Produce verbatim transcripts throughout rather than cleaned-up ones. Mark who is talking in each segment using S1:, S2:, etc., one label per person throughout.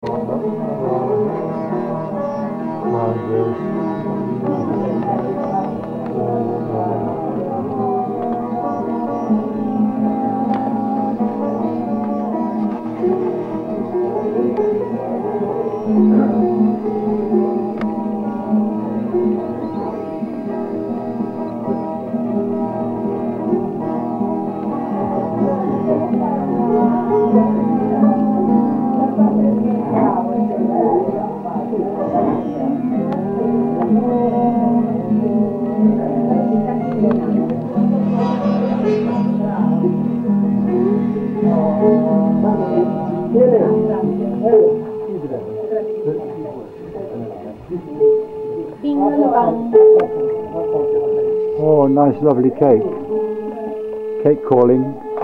S1: Oh, nice, lovely cake. Cake calling.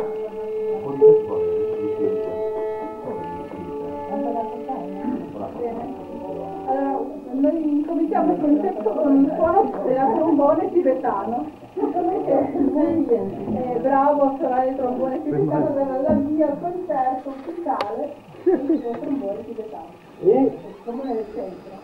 S2: Allora, noi cominciamo il concerto con il suono della trombone tibetano. È bravo a suonare il trombone tibetano, dalla la mia al concerto ufficiale il suo trombone tibetano. Il comune del centro.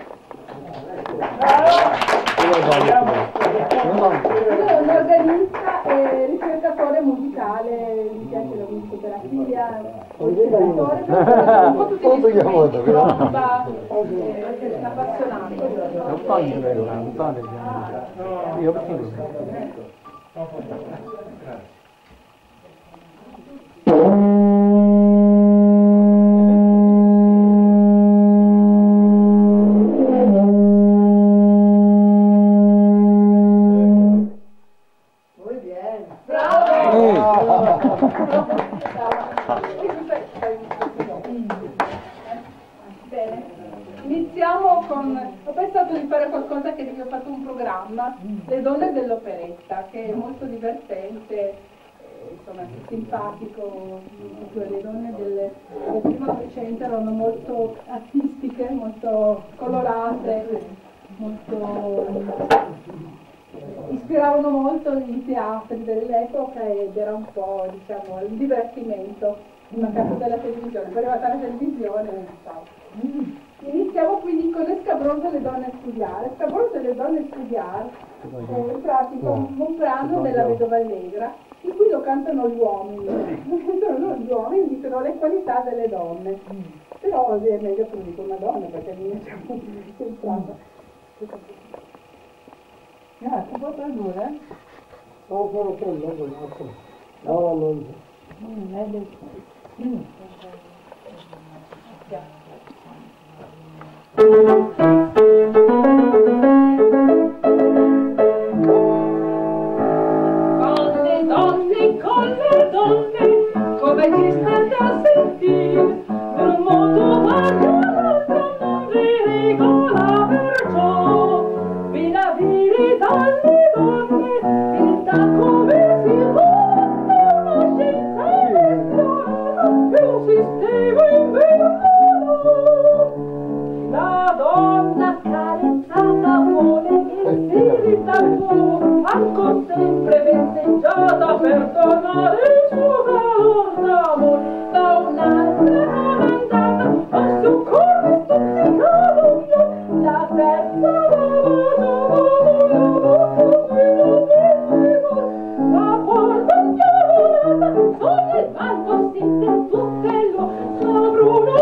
S2: Io un organista e ricercatore musicale, mi piace la musicoterapia, ricercatore, un po' tutti gli strumenti, tromba, appassionato. Bene, iniziamo con, ho pensato di fare qualcosa che vi ho fatto un programma, Le donne dell'operetta, che è molto divertente, eh, insomma simpatico. Le donne del, del primo Novecento erano molto artistiche, molto colorate, molto ispiravano molto i teatri dell'epoca ed era un po', diciamo, il divertimento in mancanza della televisione. Poi è arrivata la televisione e non so. Iniziamo quindi con le scabrose le donne a studiare. Scabrose le donne a studiare è in pratica un brano della Vedova Allegra in cui lo cantano gli uomini. Lo cantano gli uomini, dicono le qualità delle donne. Però è meglio che lo dica una donna perché non siamo entrata. Ah, si può tradurre?
S3: No, sono quello, no, no, non
S2: Mm, è del... Mm.
S4: Con le donne, con le donne, come ci state a sentire, per modo variato non vi regola perciò, vi la viri dalle donne, finta come si vuole, una scienza è un sistema in verano. La donna carezzata vuole che si ritardo, ancor sempre vezzeggiata per tornare il suo calor d'amore. Da un'altra non andata, ma soccorre stuzzicato io, la terza la la porta chiamata, sogna il vanto si del tuttello, Bruno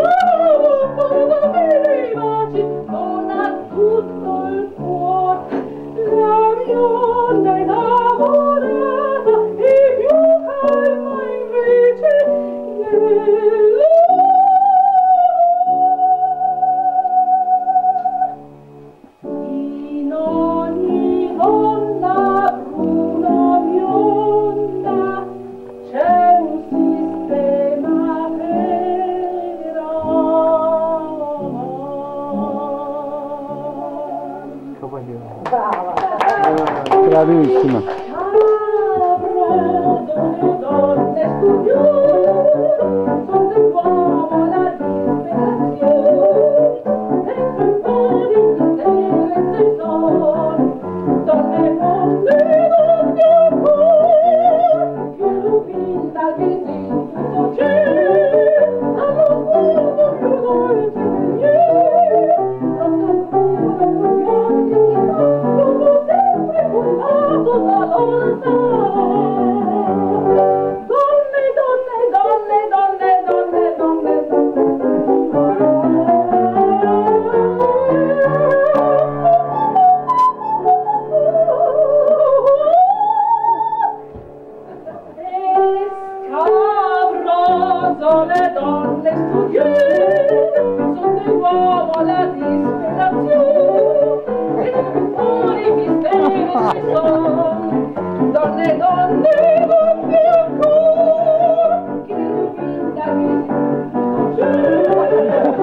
S4: non ha tutto il cuore, la bionda innamorata e più calma invece della. In ogni donna bruna bionda c'è un sistema per
S1: Bravissima.
S4: le donne studiose, son dell'uomo la disperazione, dentro il cuore di stelle e sole, donne fonde d'ogni amore, che illumina il visito c'è, allo sguardo più dolce.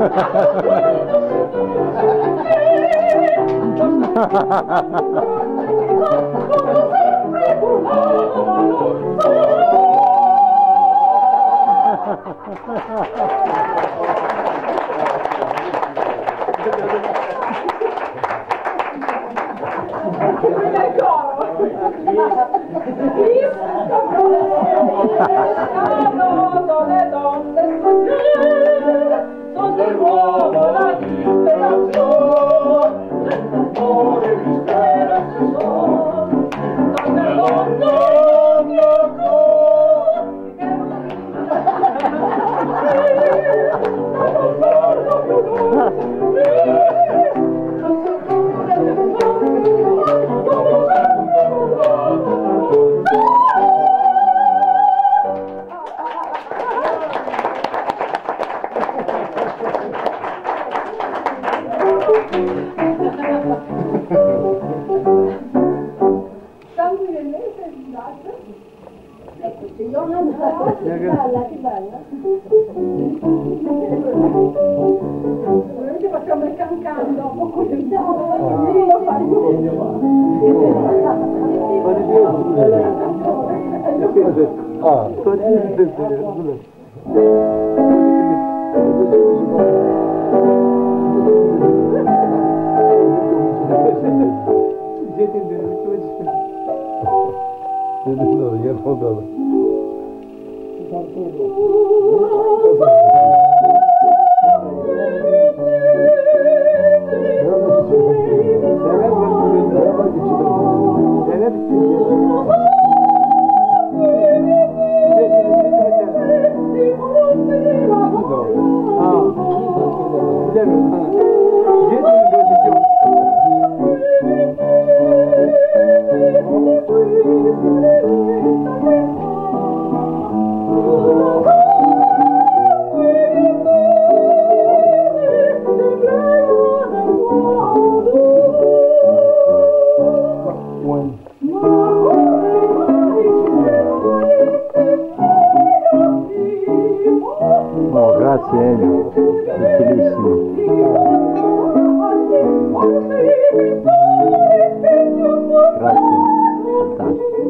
S2: Facciamo il cancan dopo. Io lo
S1: Ah, no, grazie Elio, utilissimo. Grazie, fantastico.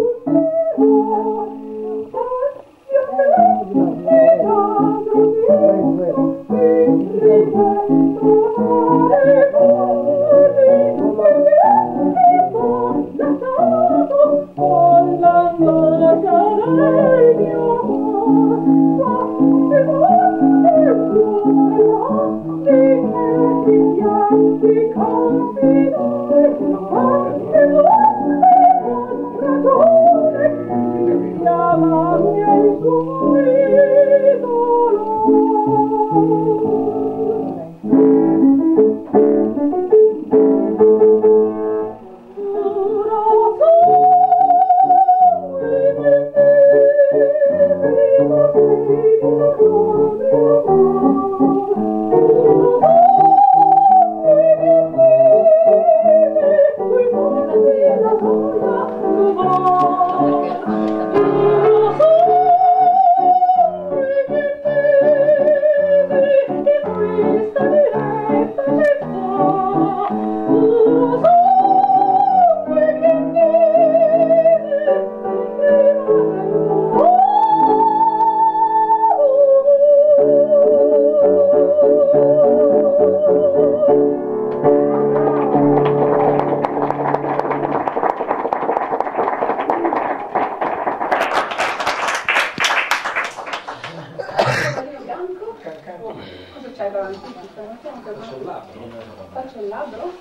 S2: Cosa c'hai davanti? Faccio il labbro. Faccio il labbro?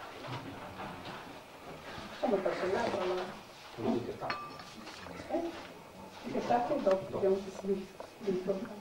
S2: Facciamo faccio il labbro allora. Eh? Che sta che dopo dobbiamo sviluppare.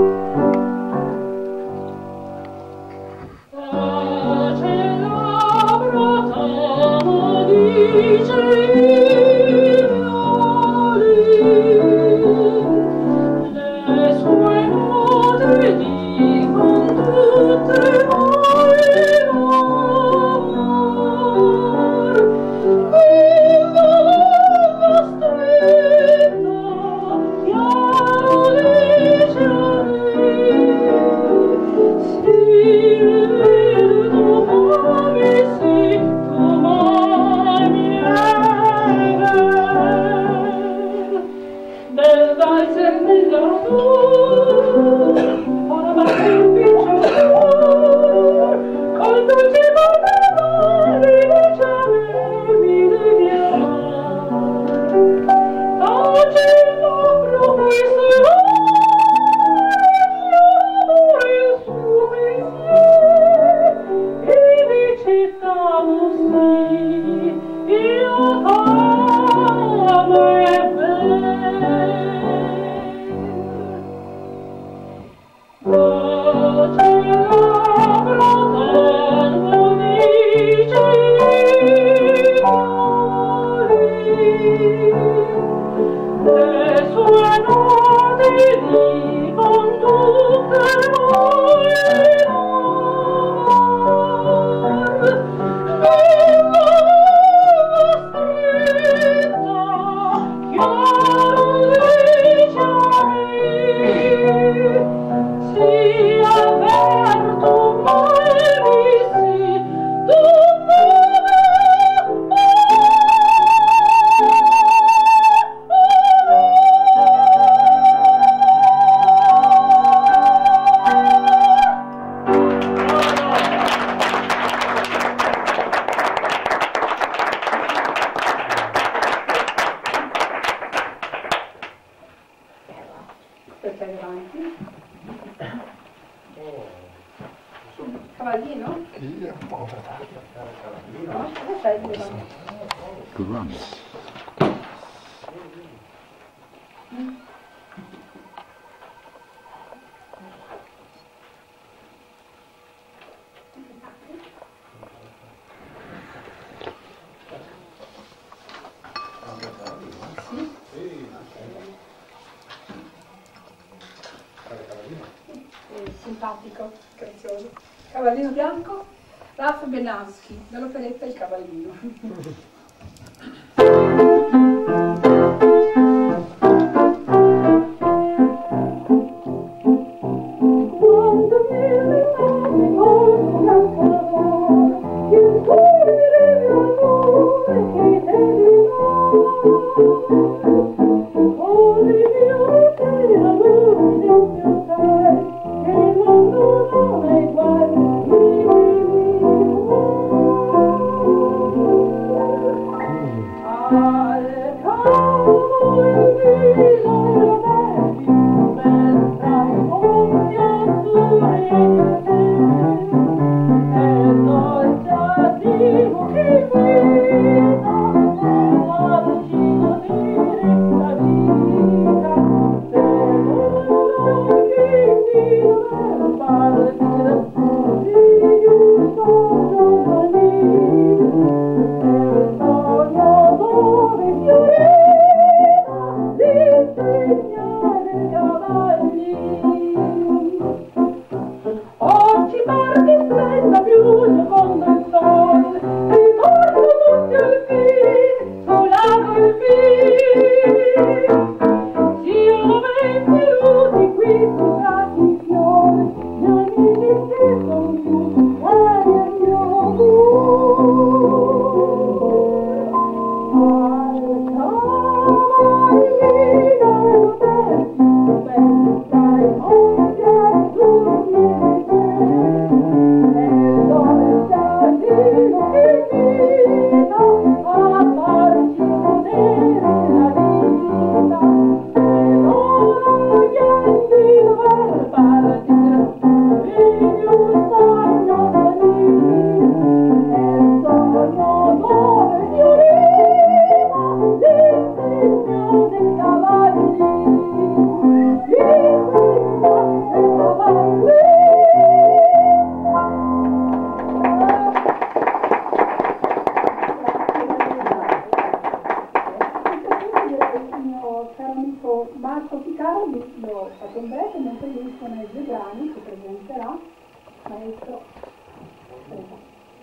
S4: Pace
S2: scegliere.
S1: To run.
S2: Simpatico, grazioso. Cavallino bianco, Ralph Benaschi, dall'operetta Il Cavallino. Marco Picardi lo fa con breve, mentre lui suona i due brani che presenterà. Maestro, prego.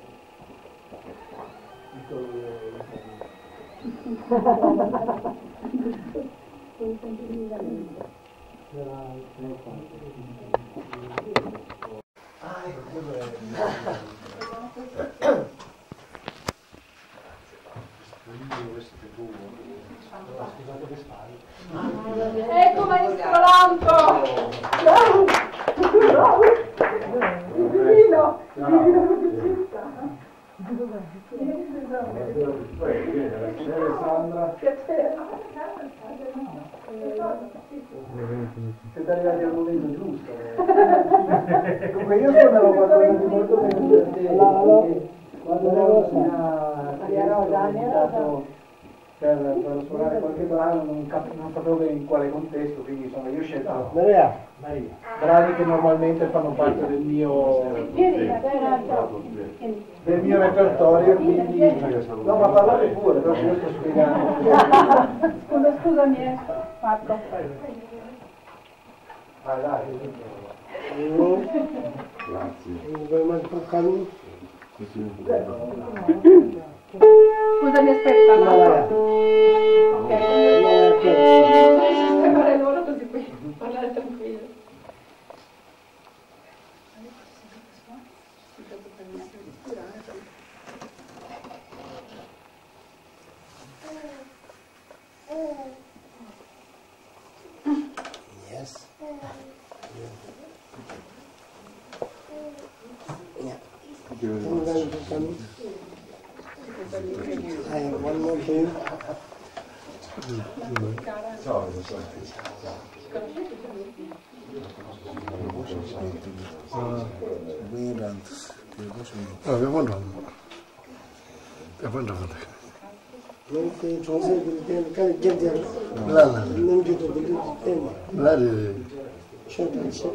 S2: Ecco maestro Lampo! Bravo! Bravo! Divino! Divino musicista! Piacere!
S3: Siete arrivati al momento giusto. Comunque io suonerò qualcosa di molto divertente. Quando ero invitato per, per suonare qualche brano non, cap- non sapevo bene in quale contesto, quindi insomma io ho scelto
S1: Maria, Maria.
S3: brani che normalmente fanno parte del mio del mio repertorio, quindi no, ma parlate pure, però io sto spiegando.
S2: Scusa, scusami, eh, Marco.
S3: Vai, dai.
S1: Grazie.
S2: Scusami, aspetta, Marco. Ok. Sistemare loro così puoi parlare tranquillo.
S3: Yes.
S1: I have one more thing. Wieland. Oh, wir wollen.
S5: Yapanda fındık.
S3: Ben çok sevdiğim kan geldi.
S5: La la.
S3: Ne gidiyor bildiğin mi?
S5: La la.
S3: Şöyle şey.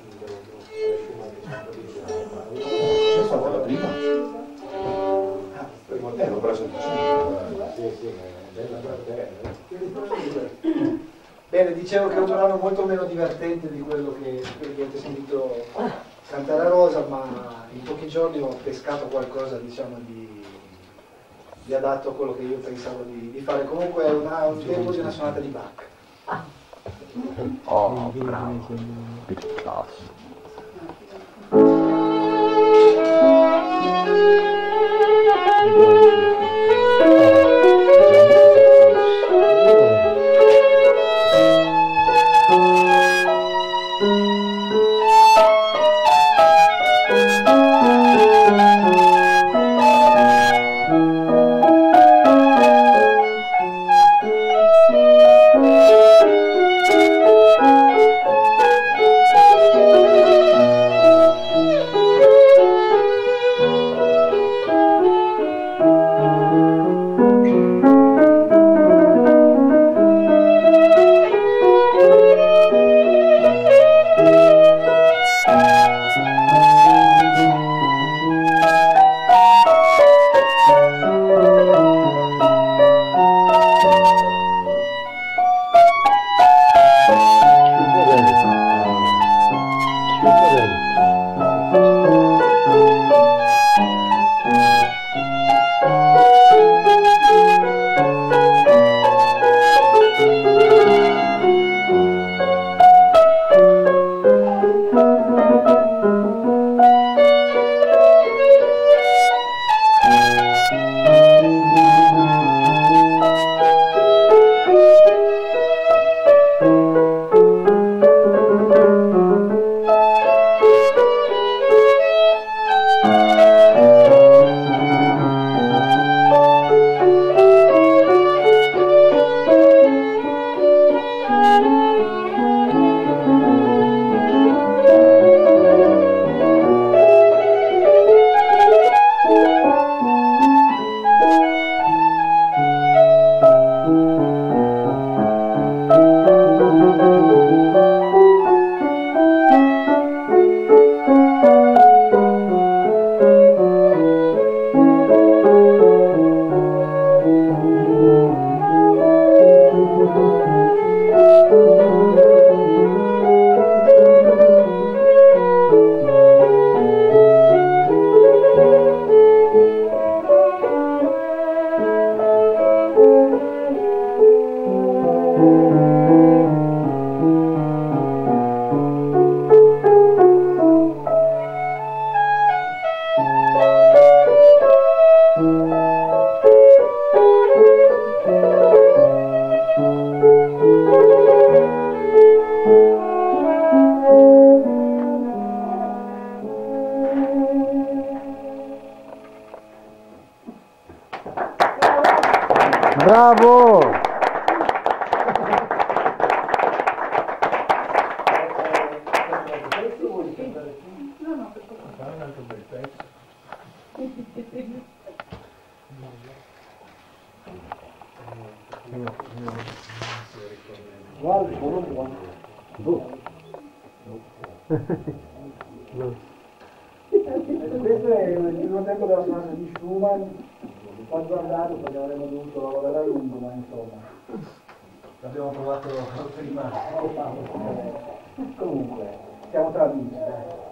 S3: Bene, dicevo che è un brano molto meno divertente di quello che, che avete sentito cantare a Rosa, ma in pochi giorni ho pescato qualcosa, diciamo, di, di adatto a quello che io pensavo di, di fare. Comunque è una, un tempo di una sonata di Bach.
S6: Oh, bravo. Big class.
S1: Bravo!
S3: Guarda, buono buono. Questo è il primo tempo della sonata di Schumann. Ho guardato perché avremmo dovuto lavorare a lungo, ma insomma l'abbiamo provato prima. Comunque, siamo tra amici.